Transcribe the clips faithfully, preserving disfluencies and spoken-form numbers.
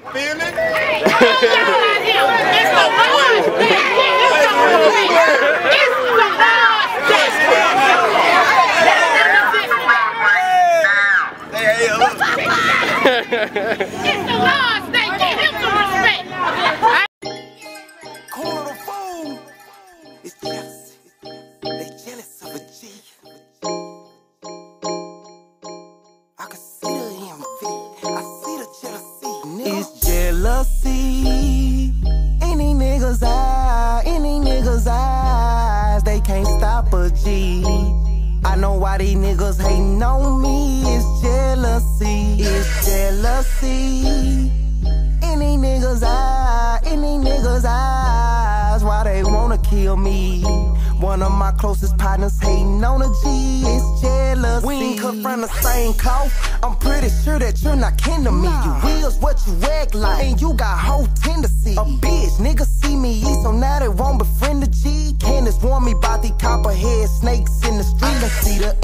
Feel it? Hey, all y'all out here, it's the Lord's day. It's the Lord's day. It's the Lord's day. Hey, hey, look. It's the Lord's day. Give him some respect. Kuna the fool is jealous. They jealous of a G. I can see the envy. I see the jealousy. It's jealousy. Any niggas eye, any niggas eyes, they can't stop a G. I know why these niggas hating on me. It's jealousy. It's jealousy. Any niggas eye, any niggas eyes, why they wanna kill me? One of my closest partners hating on a G. It's jealousy. We ain't cut from the same cloth. I'm pretty sure that you're not kin to me. You wheels what you act like, and you got whole tendency. A bitch, niggas see me eat, so now they won't befriend the G. Candace warn me about these copperhead snakes in the street. I can see the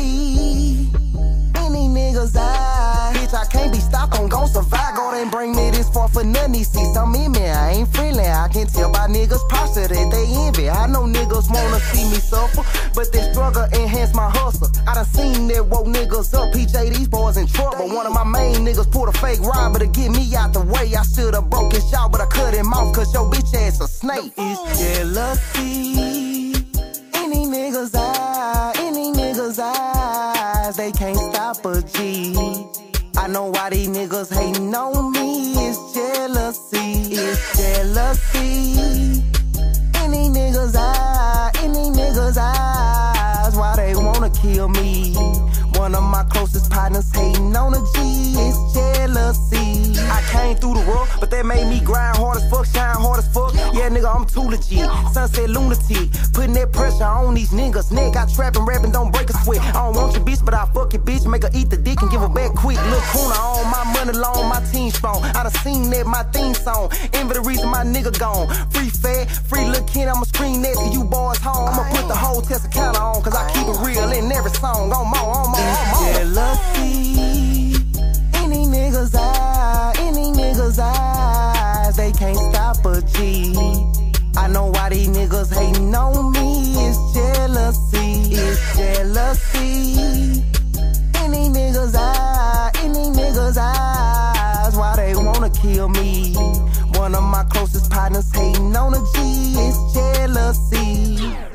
envy. Any niggas eye, bitch, I can't be stopped, I'm gon' survive. Go and bring me this far for nothing. See some in me, I ain't friendly. I can tell by niggas' posture that they envy. I know niggas wanna see me suffer, but that struggle enhance my hustle. I done seen that woke niggas up, P J, these boys in trouble. One of my main niggas pulled a fake robber to get me out the way. I should've broke his jaw, but I cut him off, cause your bitch ass a snake. It's jealousy. Any niggas eye, any niggas eyes, they can't stop a G. I know why these niggas hating on me. It's jealousy. It's jealousy. Any niggas eye, any niggas eyes, why they wanna kill me? One of my closest partners hating on a G. It's jealousy. I came through the rough, but that made me grind hard as fuck, shine hard as fuck. Yeah, nigga, I'm too legit. Sunset lunatic, putting that pressure on these niggas. Neck, I trapping, rapping, don't break a sweat. I don't want your bitch, but I fuck your bitch. Make her eat the dick and give her back quick. Lil' Kuna on my money long, my team strong. I done seen that, my theme song. Envy the reason my nigga gone. Free fat, free little kid, I'ma scream that to you boys home. I'ma put the whole test counter on, cause I keep it real in every song. On more, on more, on more. Jealousy. Any niggas eye, any niggas eyes, they can't stop a G. I know why these niggas hating on me. It's jealousy. It's jealousy. Any niggas eye, any niggas eyes, why they wanna kill me? One of my closest partners hating on a G. It's jealousy.